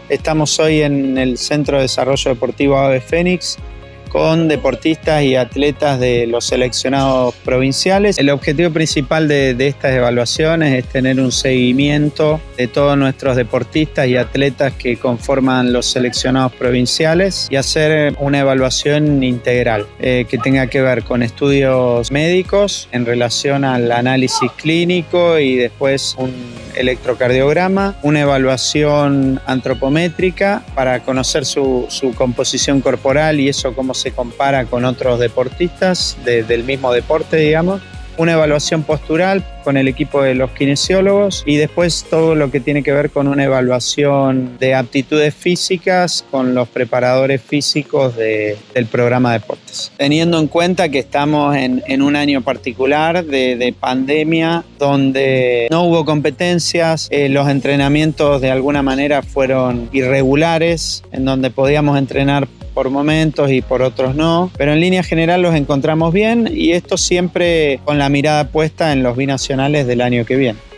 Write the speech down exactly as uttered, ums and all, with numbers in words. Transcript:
Estamos hoy en el Centro de Desarrollo Deportivo Ave Fénix con deportistas y atletas de los seleccionados provinciales. El objetivo principal de, de estas evaluaciones es tener un seguimiento de todos nuestros deportistas y atletas que conforman los seleccionados provinciales y hacer una evaluación integral eh, que tenga que ver con estudios médicos en relación al análisis clínico y después un electrocardiograma, una evaluación antropométrica para conocer su, su composición corporal y eso cómo se compara con otros deportistas de, del mismo deporte, digamos. Una evaluación postural con el equipo de los kinesiólogos y después todo lo que tiene que ver con una evaluación de aptitudes físicas con los preparadores físicos de, del programa de deportes. Teniendo en cuenta que estamos en, en un año particular de, de pandemia donde no hubo competencias, eh, los entrenamientos de alguna manera fueron irregulares, en donde podíamos entrenar por momentos y por otros no, pero en línea general los encontramos bien y esto siempre con la mirada puesta en los binacionales del año que viene.